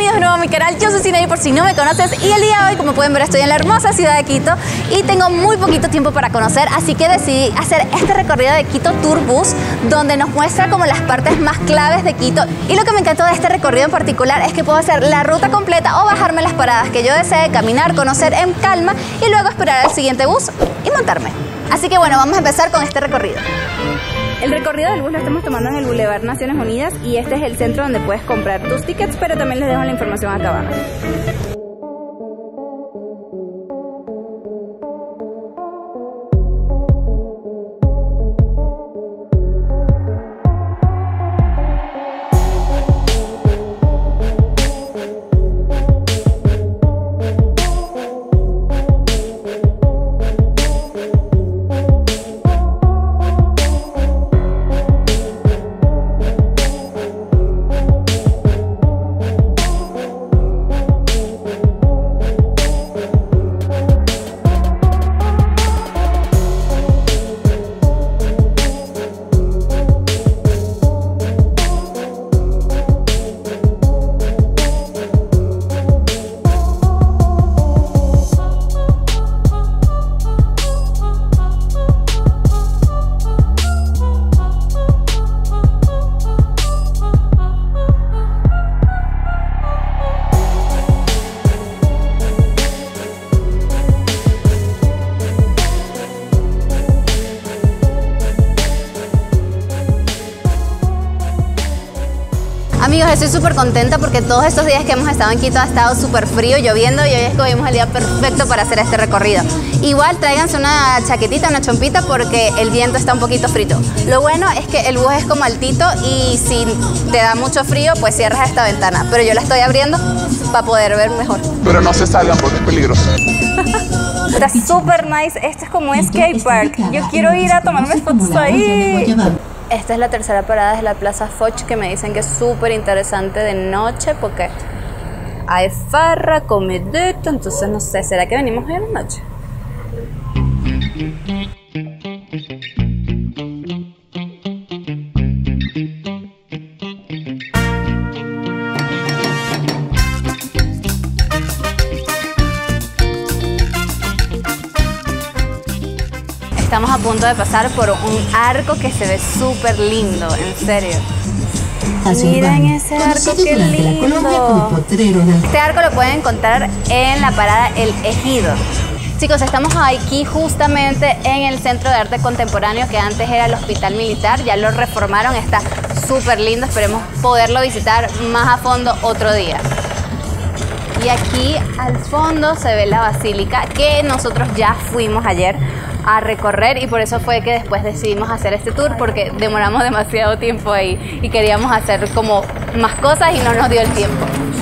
Bienvenidos de nuevo a mi canal, yo soy Cindy por si no me conoces y el día de hoy, como pueden ver, estoy en la hermosa ciudad de Quito y tengo muy poquito tiempo para conocer, así que decidí hacer este recorrido de Quito Tour Bus donde nos muestra como las partes más claves de Quito. Y lo que me encantó de este recorrido en particular es que puedo hacer la ruta completa o bajarme las paradas que yo desee, caminar, conocer en calma y luego esperar al siguiente bus y montarme. Así que bueno, vamos a empezar con este recorrido. El recorrido del bus lo estamos tomando en el Boulevard Naciones Unidas y este es el centro donde puedes comprar tus tickets, pero también les dejo la información acá abajo. Amigos, estoy súper contenta porque todos estos días que hemos estado en Quito ha estado súper frío, lloviendo y hoy escogimos el día perfecto para hacer este recorrido. Igual tráiganse una chaquetita, una chompita porque el viento está un poquito frito. Lo bueno es que el bus es como altito y si te da mucho frío pues cierras esta ventana, pero yo la estoy abriendo para poder ver mejor. Pero no se salgan porque es peligroso. Está súper nice, esto es como un skate park. Yo quiero ir a tomarme fotos ahí. Esta es la tercera parada de la Plaza Foch, que me dicen que es súper interesante de noche porque hay farra, comedito, entonces no sé, ¿será que venimos hoy en la noche? Estamos a punto de pasar por un arco que se ve súper lindo, en serio. Miren ese arco, qué lindo. Este arco lo pueden encontrar en la parada El Ejido. Chicos, estamos aquí justamente en el Centro de Arte Contemporáneo que antes era el Hospital Militar. Ya lo reformaron, está súper lindo. Esperemos poderlo visitar más a fondo otro día. Y aquí al fondo se ve la basílica que nosotros ya fuimos ayer a recorrer y por eso fue que después decidimos hacer este tour porque demoramos demasiado tiempo ahí y queríamos hacer como más cosas y no nos dio el tiempo.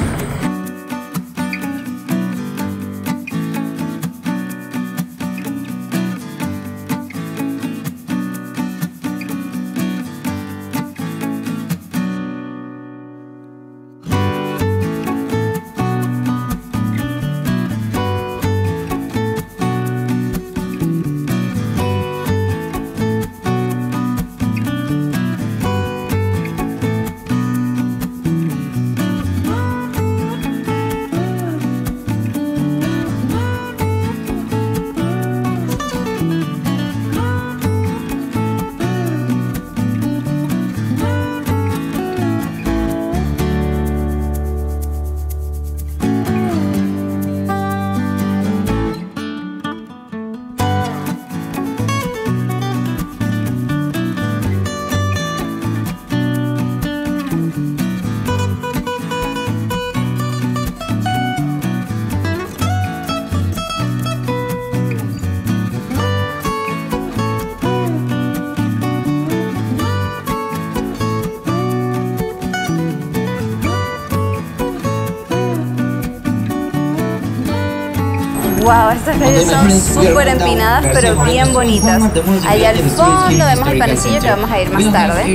Wow, estas calles son súper empinadas, pero bien bonitas. Allá al fondo vemos el panecillo que vamos a ir más tarde.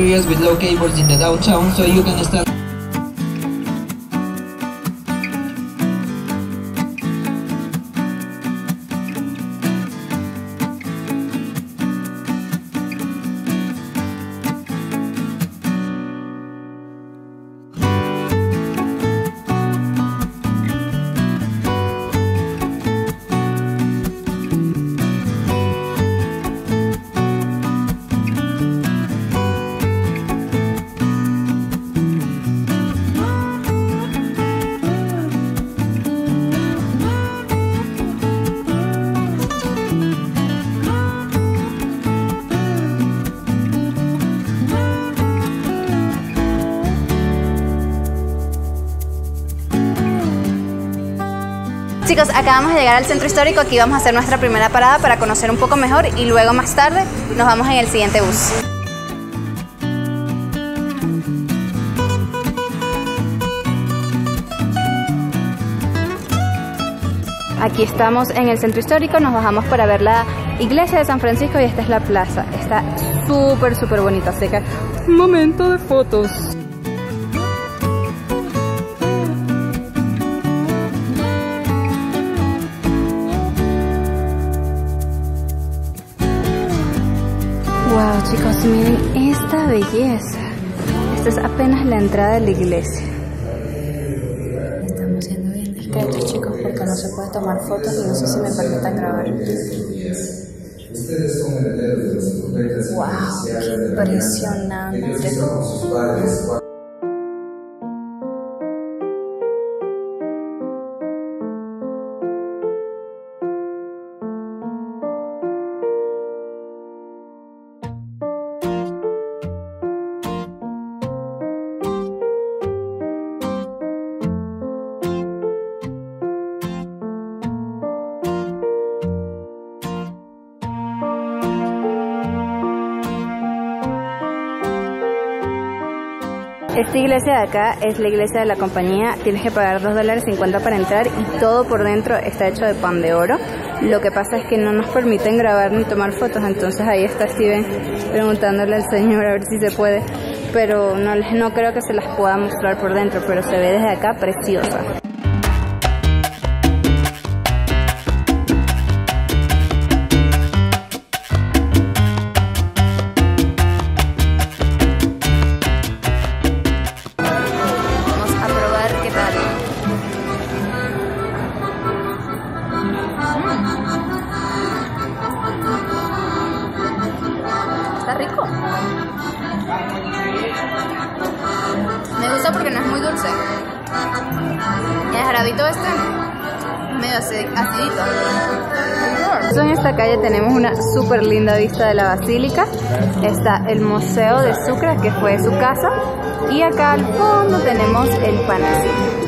Chicos, acabamos de llegar al centro histórico. Aquí vamos a hacer nuestra primera parada para conocer un poco mejor y luego más tarde nos vamos en el siguiente bus. Aquí estamos en el centro histórico, nos bajamos para ver la iglesia de San Francisco y esta es la plaza. Está súper bonita, así que un momento de fotos. Wow, chicos, miren esta belleza. Esta es apenas la entrada de la iglesia. Estamos siendo bien discretos, chicos, porque no se puede tomar fotos y no sé si me permitan grabar. Wow, qué impresionante. Esta iglesia de acá es la iglesia de la compañía. Tienes que pagar $2.50 para entrar y todo por dentro está hecho de pan de oro. Lo que pasa es que no nos permiten grabar ni tomar fotos, entonces ahí está Steven preguntándole al señor a ver si se puede, pero no creo que se las pueda mostrar por dentro, pero se ve desde acá preciosa. Está rico. Me gusta porque no es muy dulce. Y el jarabito medio acidito. En esta calle tenemos una súper linda vista de la basílica. Está el Museo de Sucre, que fue su casa. Y acá al fondo tenemos el panecillo.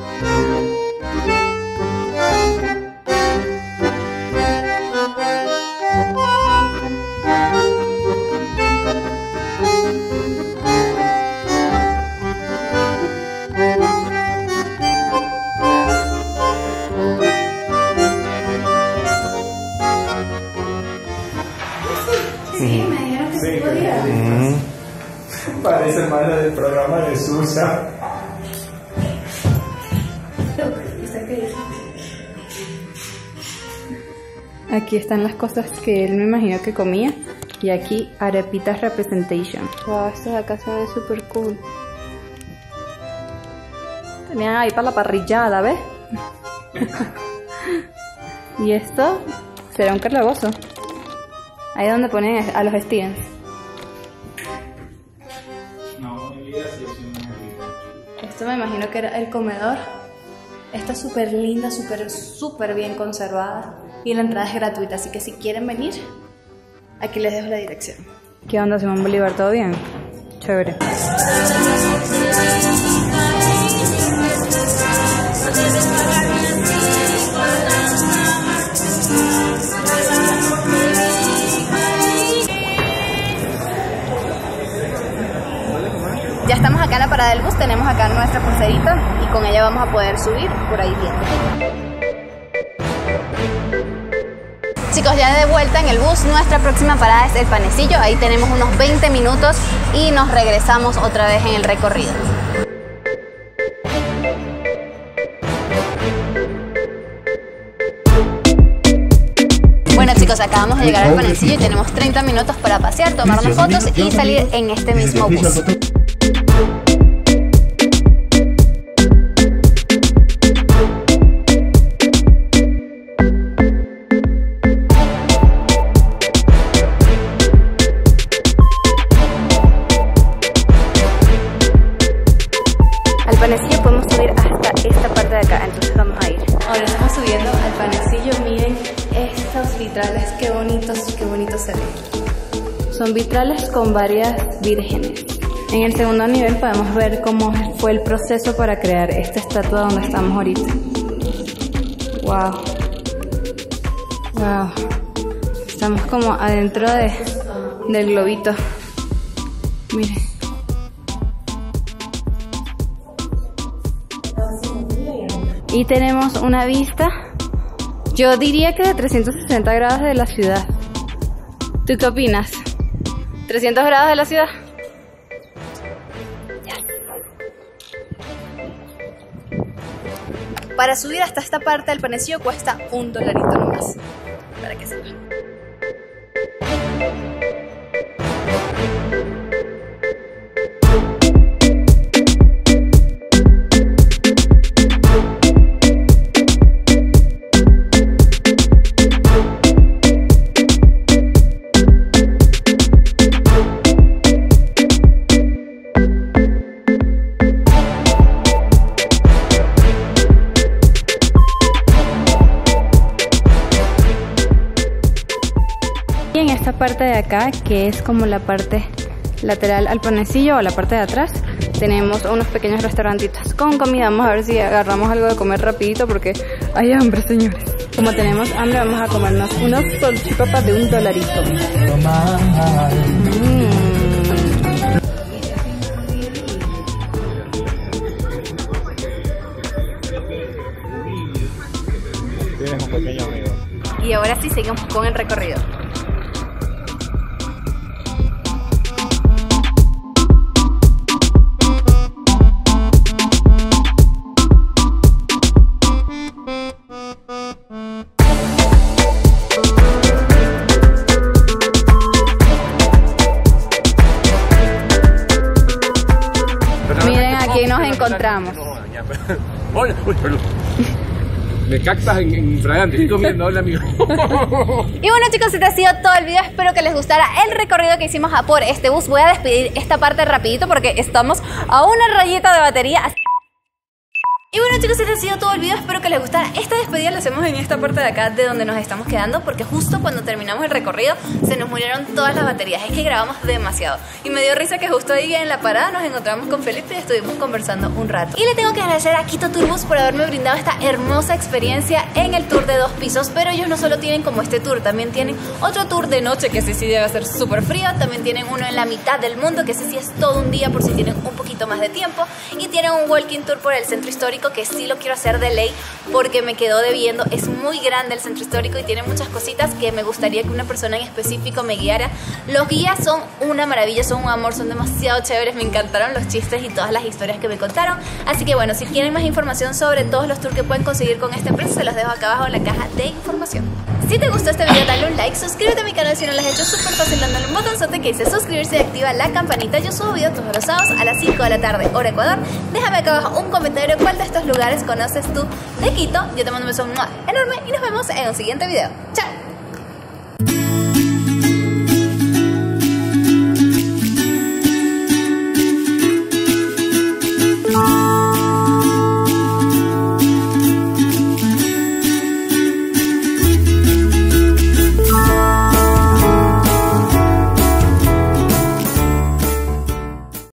Sí, me dijeron que sí podía. Parece mala del programa de Susa. Aquí están las cosas que él me imagino que comía. Y aquí arepitas representation. Wow, esto de acá se ve súper cool. Tenían ahí para la parrillada, ¿ves? Y esto será un calabozo. Ahí es donde ponen a los Stevens. No, mi vida sí es una. Esto me imagino que era el comedor. Está súper linda, súper bien conservada. Y la entrada es gratuita, así que si quieren venir, aquí les dejo la dirección. ¿Qué onda, Simón Bolívar? ¿Todo bien? Chévere. Ya estamos acá en la parada del bus, tenemos acá nuestra pulserita y con ella vamos a poder subir por ahí bien. Chicos, ya de vuelta en el bus, nuestra próxima parada es el Panecillo. Ahí tenemos unos 20 minutos y nos regresamos otra vez en el recorrido. Bueno chicos, acabamos de llegar al Panecillo y tenemos 30 minutos para pasear, tomarnos fotos y salir en este mismo bus. Al Panecillo podemos subir hasta esta parte de acá, entonces vamos a ir. Ahora estamos subiendo al Panecillo, miren estos vitrales, qué bonitos se ven. Son vitrales con varias vírgenes. En el segundo nivel podemos ver cómo fue el proceso para crear esta estatua donde estamos ahorita. Wow. Wow. Estamos como adentro del globito. Miren. Y tenemos una vista, yo diría que de 360 grados de la ciudad. ¿Tú qué opinas? ¿300 grados de la ciudad? Para subir hasta esta parte del panecillo cuesta $1 nomás. Para que sepan. Esta parte de acá, que es como la parte lateral al panecillo o la parte de atrás, tenemos unos pequeños restaurantitos con comida. Vamos a ver si agarramos algo de comer rapidito porque hay hambre, señores. Como tenemos hambre, vamos a comernos unos salchipapas de $1. Tienes un pequeño amigo. Y ahora sí seguimos con el recorrido. Miren, aquí nos encontramos. Hola, uy, perdón. Me cactas en fragante, estoy comiendo, hola amigo. Y bueno chicos, este ha sido todo el video, espero que les gustara el recorrido que hicimos por este bus. Voy a despedir esta parte rapidito porque estamos a una rayita de batería. Y bueno chicos, este ha sido todo el video, espero que les gustara. Esta despedida la hacemos en esta parte de acá de donde nos estamos quedando, porque justo cuando terminamos el recorrido se nos murieron todas las baterías. Es que grabamos demasiado y me dio risa que justo ahí en la parada nos encontramos con Felipe y estuvimos conversando un rato. Y le tengo que agradecer a Quito Tour Bus por haberme brindado esta hermosa experiencia en el tour de 2 pisos. Pero ellos no solo tienen como este tour, también tienen otro tour de noche que ese sí debe ser súper frío. También tienen uno en la mitad del mundo, que ese sí es todo un día por si tienen un poquito más de tiempo. Y tienen un walking tour por el centro histórico, que sí lo quiero hacer de ley porque me quedó debiendo. Es muy grande el centro histórico y tiene muchas cositas que me gustaría que una persona en específico me guiara. Los guías son una maravilla, son un amor, son demasiado chéveres, me encantaron los chistes y todas las historias que me contaron. Así que bueno, si quieren más información sobre todos los tours que pueden conseguir con este precio, se los dejo acá abajo en la caja de información. Si te gustó este video, dale un like, suscríbete a mi canal si no lo has hecho, súper fácil dándole un botonzote que dice suscribirse y activa la campanita. Yo subo videos todos los sábados a las 5 de la tarde, hora Ecuador. Déjame acá abajo un comentario cuál de estos lugares conoces tú de Quito. Yo te mando un beso enorme y nos vemos en un siguiente video. ¡Chao!